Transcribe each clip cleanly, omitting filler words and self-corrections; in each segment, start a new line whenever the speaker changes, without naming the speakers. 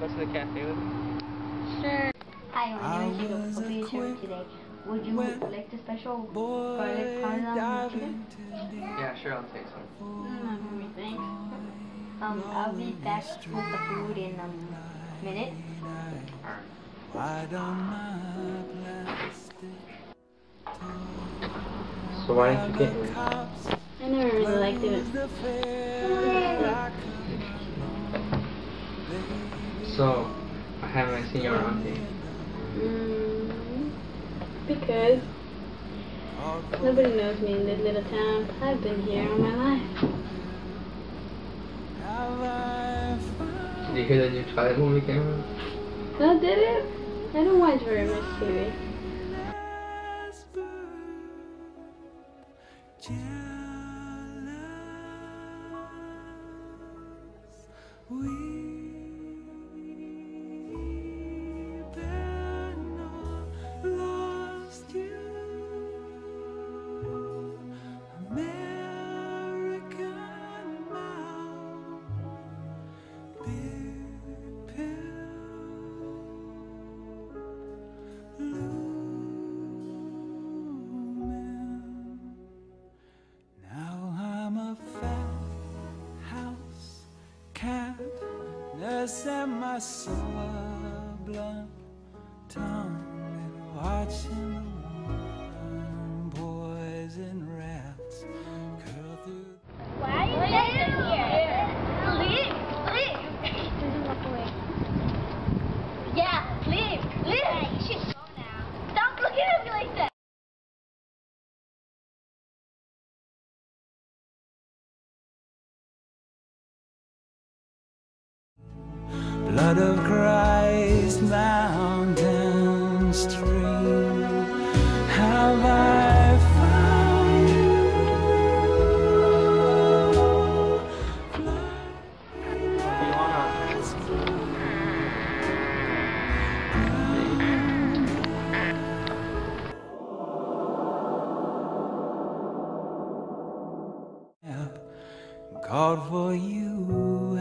go to the cafe with me?
Sure. Hi, my name is Hugo. I'll be your server today. Would you like the special garlic parmesan chicken?
Yeah, sure, I'll take some.
Not for me, thanks. I'll be back with the food in a minute.
Alright. So why didn't you get yours?
I never really liked it.
So, why haven't I seen you around here?
Because nobody knows me in this little town. I've been here all my life.
Did you hear the new Twilight movie came out?
No, did it? I don't watch very much TV.
Set my soul blunt tongue and watching the warm boys and rats curl through.
Why are you standing here? Leave! Walk away. Yeah, leave! Yeah, you should go now. Stop looking at me like that!
Blood of Christ, mountain stream, have I found you? God for you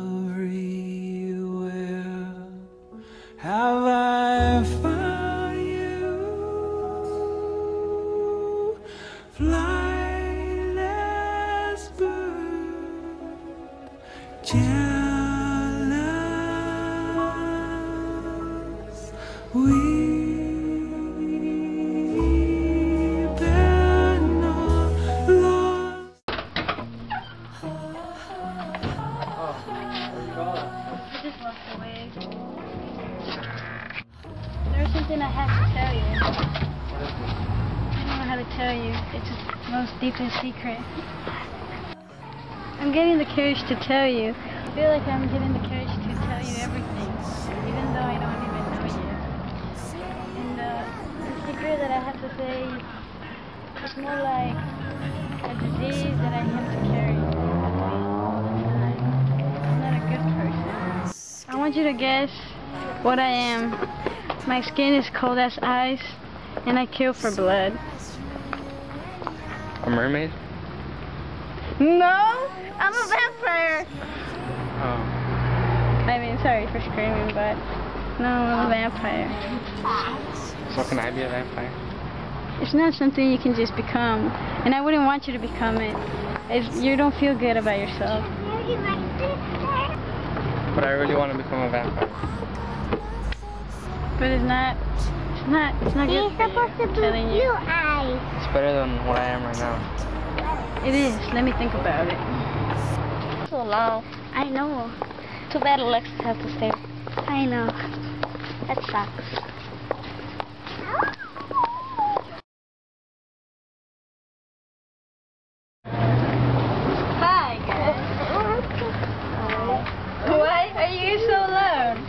everywhere. Have I found you? Flightless bird, jealous.
There's something I have to tell you. I don't know how to tell you. It's the most deepest secret. I'm getting the courage to tell you. I feel like I'm getting the courage to tell you everything, even though I don't even know you. And the secret that I have to say is more like a disease that I have to carry all the time. I'm not a good person. I want you to guess what I am. My skin is cold as ice, and I kill for blood.
A mermaid?
No! I'm a vampire!
Oh.
I mean, sorry for screaming, but no, I'm a vampire.
So can I be a vampire?
It's not something you can just become, and I wouldn't want you to become it. You don't feel good about yourself.
But I really want to become a vampire.
But it's not good for you, I'm telling you.
It's better than what I am right now.
It is. Let me think about it.
So long.
I know.
Too bad Alexis has to stay.
I know.
That sucks.
Hi, guys. Why are you so loud?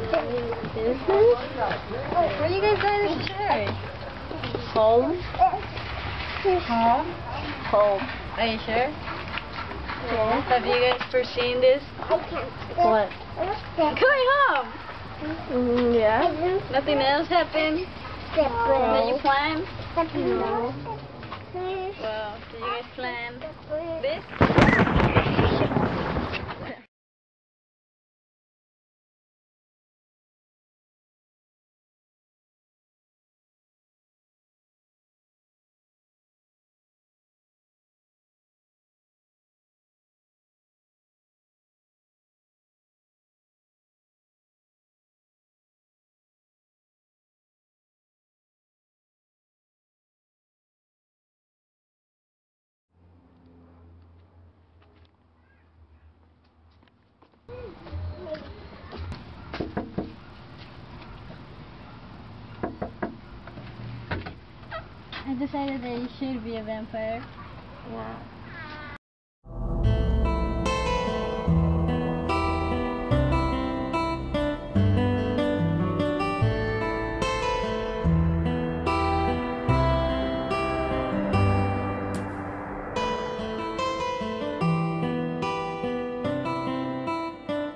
Where are you guys going to church? Home. Home? Home. Are you sure? Yeah. Have you guys foreseen this?
What?
Going home.
Yeah.
Nothing else happened that you planned?
No.
Well, did you guys plan this? I decided that you should be a vampire.
Wow.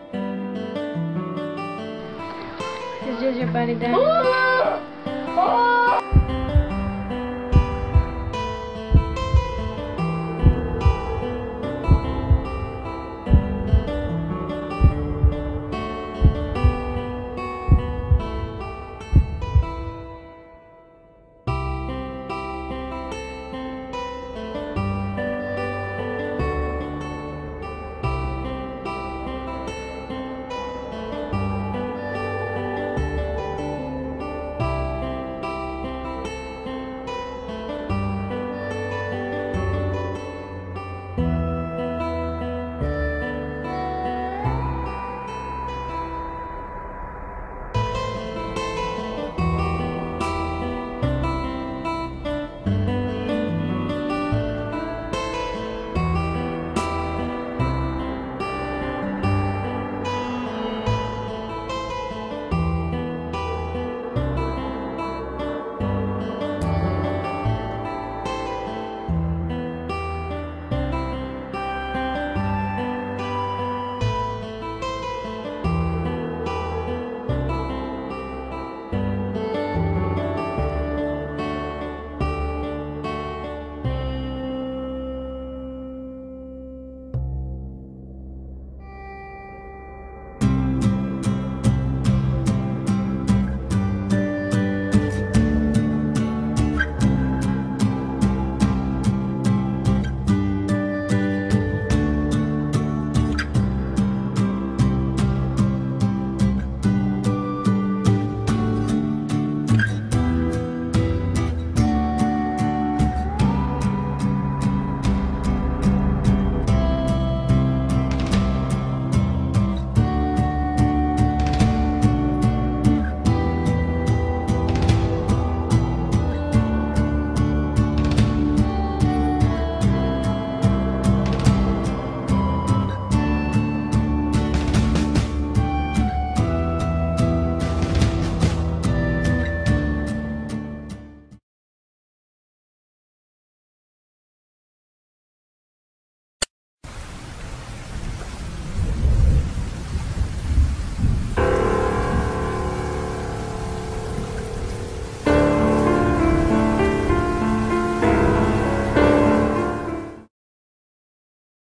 Is just your body done?
Oh!